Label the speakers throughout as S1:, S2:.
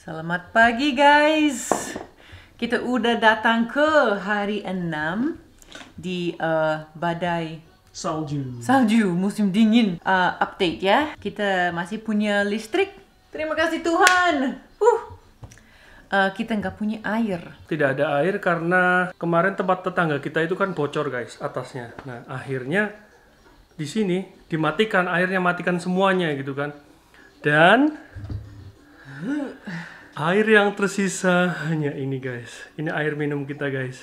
S1: Selamat pagi guys. Kita udah datang ke hari 6 di badai salju musim dingin. Update ya. Kita masih punya listrik. Terima kasih Tuhan. Kita nggak punya air.
S2: Tidak ada air karena kemarin tempat tetangga kita itu kan bocor guys atasnya. Nah akhirnya di sini dimatikan airnya, matikan semuanya gitu kan. Dan air yang tersisa hanya ini guys. Ini air minum kita guys.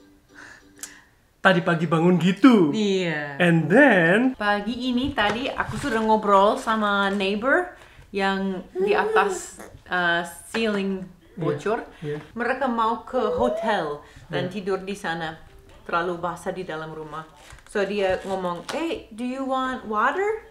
S2: Tadi pagi bangun gitu.
S1: Iya.
S2: And then
S1: Pagi ini tadi aku sudah ngobrol sama neighbor yang di atas ceiling bocor.
S2: Yeah.
S1: Mereka mau ke hotel dan tidur di sana. Terlalu basah di dalam rumah. So dia ngomong, "Hey, do you want water?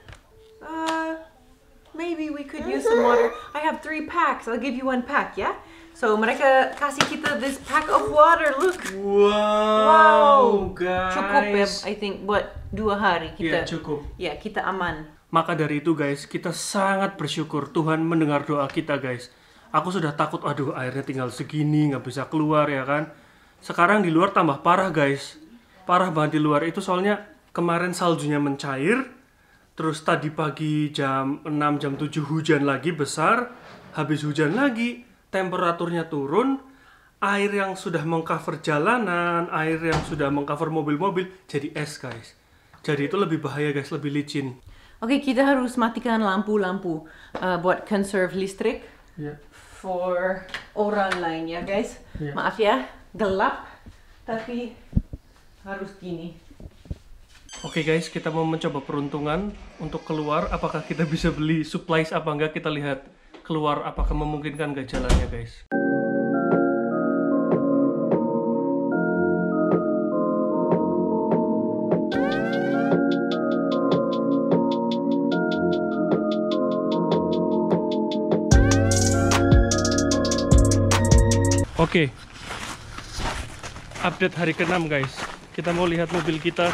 S1: Maybe we could use some water. I have 3 packs. I'll give you 1 pack, ya." So mereka kasih kita this pack of water. Look.
S2: wow guys.
S1: Cukup ya, I think buat 2 hari kita.
S2: Iya, cukup.
S1: Ya, kita aman.
S2: Maka dari itu guys, kita sangat bersyukur Tuhan mendengar doa kita guys. Aku sudah takut, aduh airnya tinggal segini, nggak bisa keluar ya kan. Sekarang di luar tambah parah guys. Parah banget di luar itu soalnya kemarin saljunya mencair. Terus tadi pagi jam 6, jam 7 hujan lagi besar. Habis hujan lagi, temperaturnya turun. Air yang sudah mengcover jalanan, air yang sudah mengcover mobil-mobil, jadi es guys. Jadi itu lebih bahaya guys, lebih licin.
S1: Oke, kita harus matikan lampu-lampu buat conserve listrik.
S2: Yeah.
S1: For orang lain ya guys.
S2: Yeah.
S1: Maaf ya, gelap tapi harus gini.
S2: Oke guys, kita mau mencoba peruntungan untuk keluar. Apakah kita bisa beli supplies apa enggak? Kita lihat keluar apakah memungkinkan gak jalannya guys. Oke, update hari ke-6 guys. Kita mau lihat mobil kita.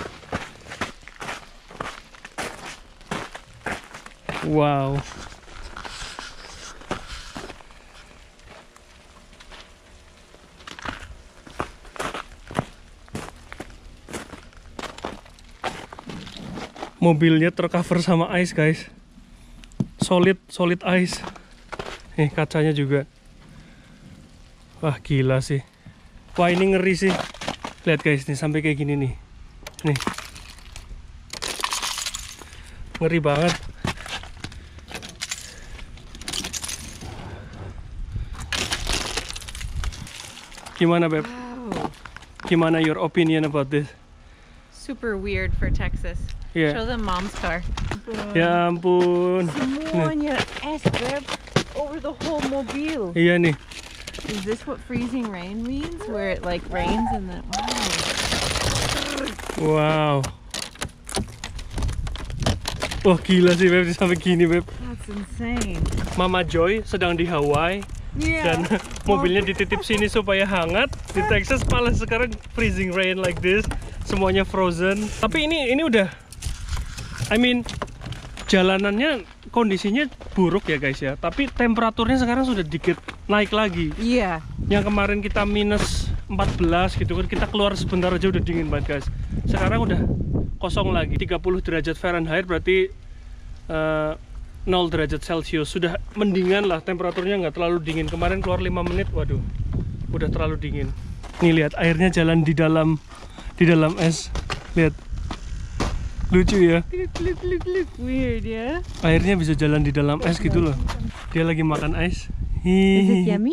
S2: Wow. Mobilnya tercover sama ice guys. Solid ice. Kacanya juga. Wah gila sih. Wah ini ngeri sih. Lihat guys nih sampai kayak gini nih. Nih. Ngeri banget. Gimana Beb?
S3: Wow.
S2: Gimana your opinion about this?
S3: Super weird for Texas.
S2: Yeah.
S3: Show them mom's car.
S2: Ya ampun.
S3: Semuanya es, babe. Over the whole mobile.
S2: Iya nih.
S3: Is this what freezing rain means? Where it like rains and then
S2: Wow. Wah gila sih Beb sampai gini Beb.
S3: That's insane.
S2: Mama Joy sedang di Hawaii.
S3: Yeah.
S2: Dan mobilnya dititip sini supaya hangat. Di Texas malah sekarang freezing rain like this. Semuanya frozen. Tapi ini udah, I mean, jalanannya kondisinya buruk ya guys ya. Tapi temperaturnya sekarang sudah dikit naik lagi.
S3: Yeah.
S2: Yang kemarin kita minus 14 gitu kan, kita keluar sebentar aja udah dingin banget guys. Sekarang udah kosong lagi. 30 derajat Fahrenheit berarti 0 derajat Celcius. Sudah mendingan lah, temperaturnya nggak terlalu dingin. Kemarin keluar 5 menit, waduh, udah terlalu dingin. Nih lihat airnya jalan di dalam es. Lihat. Lucu ya.
S3: Look. Weird, yeah?
S2: Airnya bisa jalan di dalam es gitu loh. Dia lagi makan es.
S3: Is it yummy?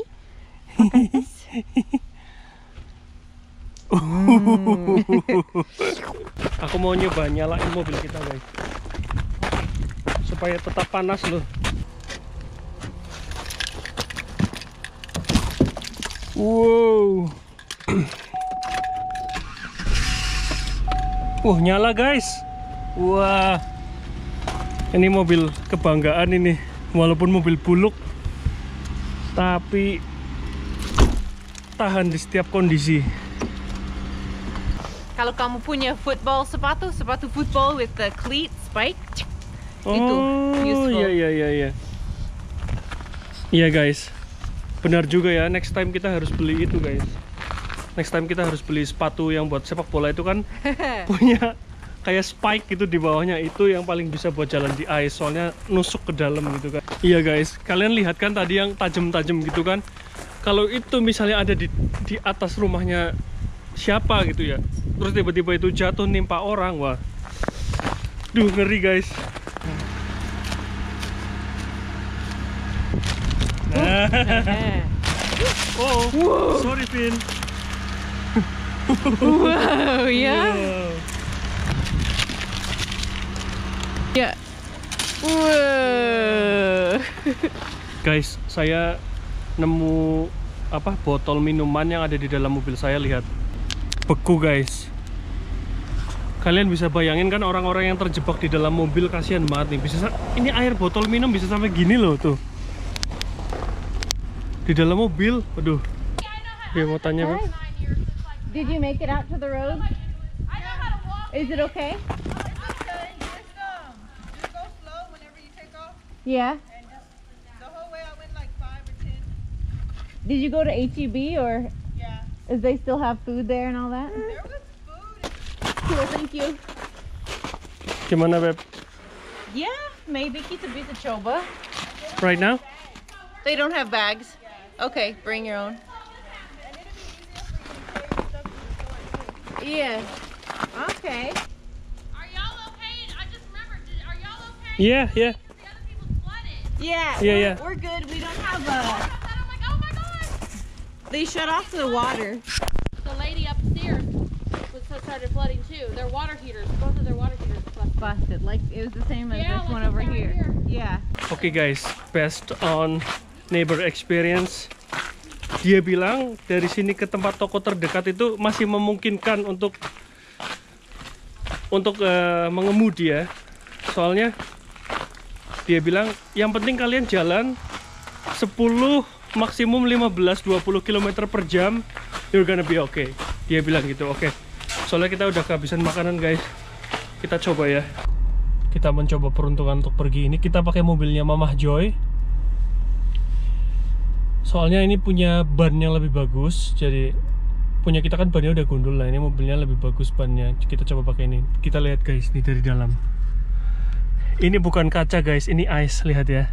S2: Aku mau nyoba nyalain mobil kita guys, supaya tetap panas loh. Wow. Nyala guys. Wah, ini mobil kebanggaan ini. Walaupun mobil buluk, tapi tahan di setiap kondisi.
S3: Kalau kamu punya sepatu football with the cleat spike, itu useful.
S2: Iya. Iya guys, Benar juga ya, next time kita harus beli itu guys. Next time kita harus beli sepatu yang buat sepak bola itu kan punya kayak spike gitu di bawahnya. Itu yang paling bisa buat jalan di ice, soalnya nusuk ke dalam gitu kan. Iya guys, kalian lihat kan tadi yang tajam-tajam gitu kan. Kalau itu misalnya ada di atas rumahnya siapa gitu ya, terus tiba-tiba itu jatuh nimpa orang, wah. Duh, ngeri guys. Oh, wow. Sorry Vin.
S3: Wow, yeah.
S2: Wow.
S3: Yeah. Wow.
S2: Guys, saya nemu botol minuman yang ada di dalam mobil saya, lihat. Beku guys. Kalian bisa bayangin kan orang-orang yang terjebak di dalam mobil, kasihan banget nih. Ini air botol minum bisa sampai gini loh tuh. Di dalam mobil, aduh. Dia mau tanya, Beb.
S3: Did you make it out to the road? Is it okay?
S4: Just go slow whenever you take off.
S3: Yeah.
S4: And just the whole way I went like 5 or 10.
S3: Did you go to HEB or
S4: Yeah.
S3: is they still have food there and all that?
S4: There was food.
S3: Cool, thank you.
S2: Gimana, Beb?
S3: Yeah, maybe kita bisa coba.
S2: Right now?
S3: They don't have bags. Okay, bring your own. Yeah. Okay.
S5: Are y'all okay? I just remembered. Are y'all okay?
S2: Yeah, yeah.
S5: The other people flooded.
S3: Yeah.
S2: Yeah, yeah.
S3: We're good. We don't have
S5: I'm like, oh my god.
S3: They shut off the water.
S5: The lady upstairs started flooding too. Their water heaters, both of their water heaters busted.
S3: Busted. Like it was the same as
S5: Yeah,
S3: this
S5: like
S3: one
S5: it's
S3: over
S5: down
S3: here.
S5: here.
S3: Yeah.
S2: Oke guys, based on neighbor experience, dia bilang dari sini ke tempat toko terdekat itu masih memungkinkan untuk mengemudi ya. Soalnya dia bilang yang penting kalian jalan 10 maksimum 15-20 km per jam, you're gonna be okay. Dia bilang gitu, oke. Soalnya kita udah kehabisan makanan guys. Kita coba ya. Kita mencoba peruntungan untuk pergi ini. Kita pakai mobilnya Mamah Joy. Soalnya ini punya ban yang lebih bagus. Jadi punya kita kan bannya udah gundul lah. Ini mobilnya lebih bagus bannya. Kita coba pakai ini. Kita lihat guys nih dari dalam. Ini bukan kaca guys, ini ice, lihat ya.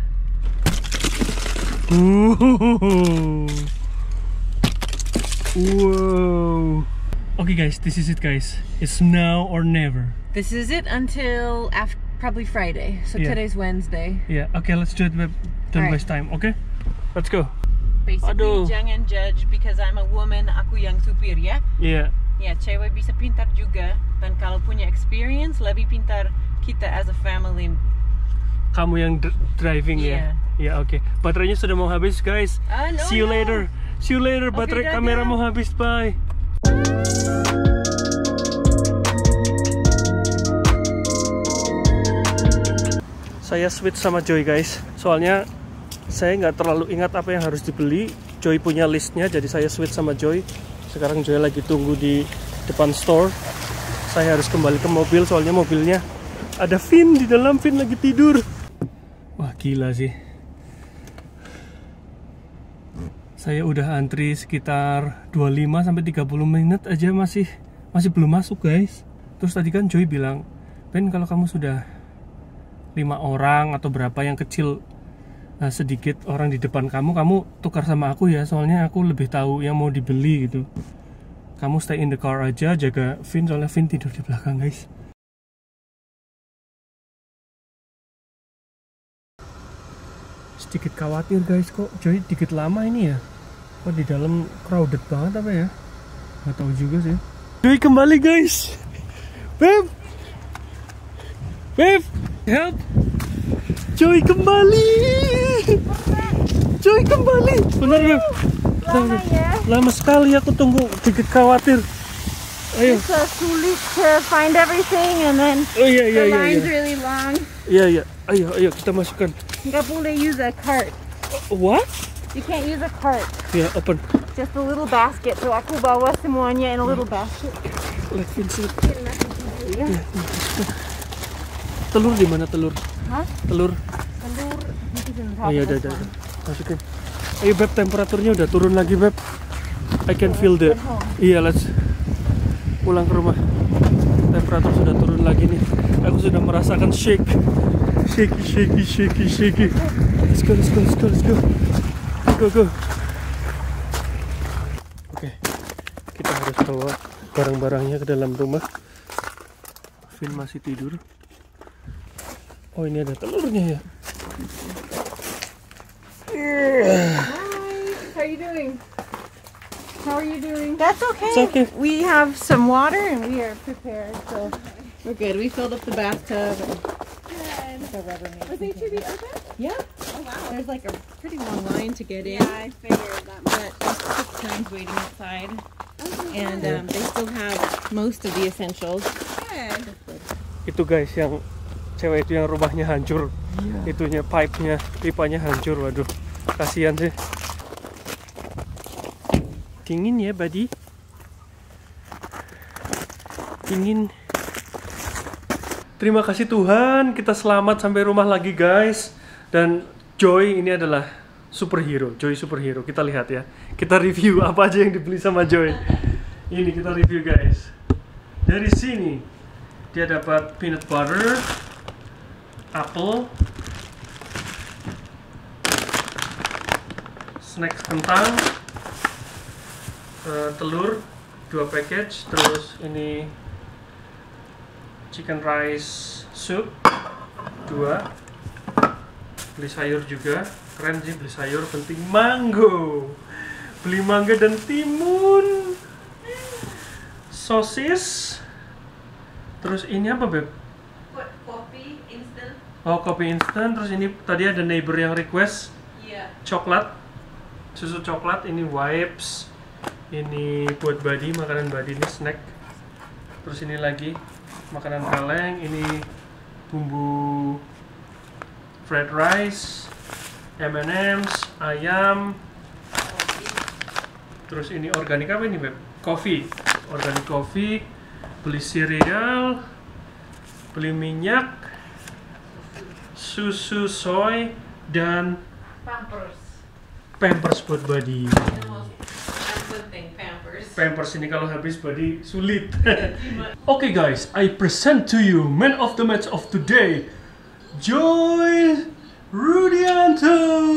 S2: Wow. Okay guys, this is it guys. It's now or never.
S1: This is it until probably Friday. So
S2: Yeah.
S1: today's Wednesday.
S2: Yeah, okay, let's do it. Don't
S1: Alright.
S2: waste time, okay? Let's go.
S1: Basically,
S2: Aduh.
S1: jangan judge because I'm a woman, aku yang supir ya.
S2: Yeah.
S1: Ya, cewek bisa pintar juga. Dan kalau punya experience, lebih pintar kita as a family.
S2: Kamu yang driving ya? Ya, oke. Baterainya sudah mau habis guys.
S1: No,
S2: See you
S1: no.
S2: later. See you later.
S1: Oke,
S2: Baterai
S1: dadah.
S2: kamera mau habis. Bye. Saya switch sama Joy guys. Soalnya saya nggak terlalu ingat apa yang harus dibeli. Joy punya listnya, jadi saya switch sama Joy. Sekarang Joy lagi tunggu di depan store. Saya harus kembali ke mobil, soalnya mobilnya ada Vin di dalam. Vin lagi tidur. Wah gila sih. Saya udah antri sekitar 25-30 menit aja masih belum masuk guys. Terus tadi kan Joy bilang, Ben kalau kamu sudah 5 orang atau berapa yang kecil, sedikit orang di depan kamu tukar sama aku ya, soalnya aku lebih tahu yang mau dibeli gitu. Kamu stay in the car aja, jaga Vin, soalnya Vin tidur di belakang guys. Sedikit khawatir guys, kok Joy dikit lama ini ya. Kok di dalam crowded banget apa ya? Nggak tahu juga sih. Joy kembali guys. Beb, help. Joy kembali. Joy kembali. Benar Beb.
S3: Lama ya.
S2: Lama sekali aku tunggu, dikit khawatir. Ayo.
S3: It's sulit to find everything and then
S2: Oh iya iya
S3: the
S2: iya.
S3: line's
S2: Iya
S3: really long.
S2: iya. Ayo kita masukkan.
S3: Nggak boleh use a cart.
S2: What?
S3: You can't use a cart.
S2: Ya, open.
S3: Just a little basket. So aku bawa semuanya in a little basket.
S2: Let Vin see. Telur di mana telur?
S3: Hah?
S2: Telur.
S3: Telur. This is in the top
S2: Oh iya,
S3: of
S2: udah.
S3: this one.
S2: Masukin. Ayo Beb, temperaturnya udah turun lagi Beb. I can feel the... Iya, let's pulang ke rumah. Temperatur sudah turun lagi nih. Aku sudah merasakan shake. Shaky. Let's go. Go. Oke, kita harus bawa barang-barangnya ke dalam rumah. Vin masih tidur. Oh, ini ada telurnya ya.
S4: How you doing? How are you doing?
S3: That's okay.
S2: It's okay.
S3: We have some water and we are prepared, so we're good. We filled up the bathtub. And the Rubbermaid.
S4: Was HEB open?
S3: Yeah.
S4: Oh wow.
S3: There's like a pretty long line to get in.
S4: Yeah, I figured that
S3: But there's 6 times waiting outside. And they still have most of the essentials.
S4: good.
S2: Itu guys, yang cewek itu yang rumahnya hancur. Itunya pipanya hancur. Waduh, kasihan sih. Dingin ya, buddy. Dingin. Terima kasih Tuhan, kita selamat sampai rumah lagi guys. Dan Joy ini adalah superhero, Joy superhero. Kita lihat ya. Kita review apa aja yang dibeli sama Joy. Ini kita review guys. Dari sini dia dapat peanut butter, apel, snack kentang, telur 2 package, terus ini chicken rice soup 2, beli sayur juga, keren sih beli sayur, penting mango, beli mangga dan timun, sosis, terus ini apa Beb?
S1: Kopi instant.
S2: Oh, kopi instan. Terus ini tadi ada neighbor yang request coklat, susu coklat, ini wipes, ini buat Buddy, makanan Buddy, ini snack. Terus ini lagi makanan kaleng, ini bumbu fried rice, M&M's, ayam. Terus ini organik apa ini Beb? Coffee, organic coffee, beli cereal, beli minyak, susu soy, dan Pampers buat Buddy. Pampers ini kalau habis Buddy sulit. Okay guys, I present to you man of the match of today, Joy Rudianto.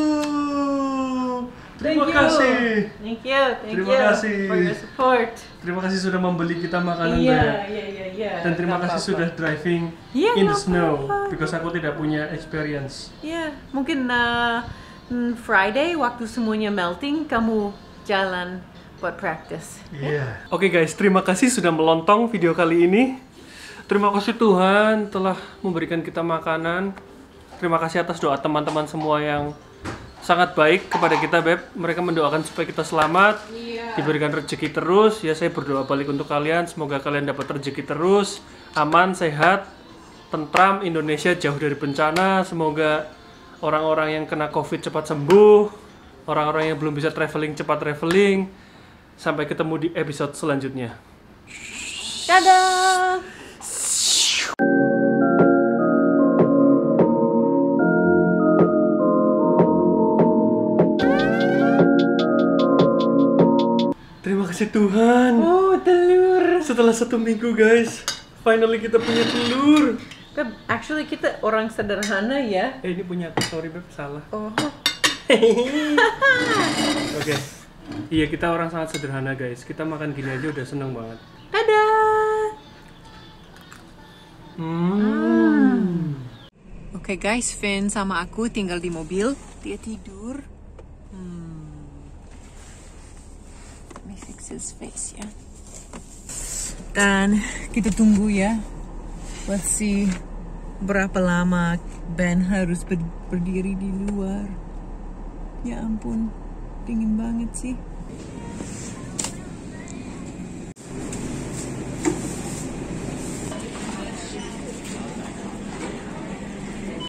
S2: Terima kasih.
S1: Thank you
S2: Terima kasih
S1: for your support.
S2: Terima kasih sudah membeli kita makanan
S1: Iya.
S2: Dan terima kasih sudah driving in the snow because aku tidak punya experience.
S1: Iya, mungkin Friday waktu semuanya melting kamu jalan buat practice.
S2: Iya. Oke guys, terima kasih sudah melontong video kali ini. Terima kasih Tuhan telah memberikan kita makanan. Terima kasih atas doa teman-teman semua yang sangat baik kepada kita Beb. Mereka mendoakan supaya kita selamat, diberikan rezeki terus. Ya, saya berdoa balik untuk kalian. Semoga kalian dapat rezeki terus, aman, sehat, tentram, Indonesia jauh dari bencana. Semoga orang-orang yang kena COVID cepat sembuh, orang-orang yang belum bisa traveling cepat traveling. Sampai ketemu di episode selanjutnya.
S1: Dadah.
S2: Terima kasih Tuhan.
S1: Oh, telur.
S2: Setelah 1 minggu guys, finally kita punya telur.
S1: Beb, actually kita orang sederhana ya.
S2: Ini punya aku, sorry Beb, salah.
S1: Oh.
S2: Oke. Iya, kita orang sangat sederhana guys. Kita makan gini aja udah seneng banget.
S1: Dadah. Oke guys, Finn sama aku tinggal di mobil. Dia tidur. Let me fix his face ya. Dan kita tunggu ya. Let's see berapa lama Ben harus berdiri di luar. Ya ampun, dingin banget sih.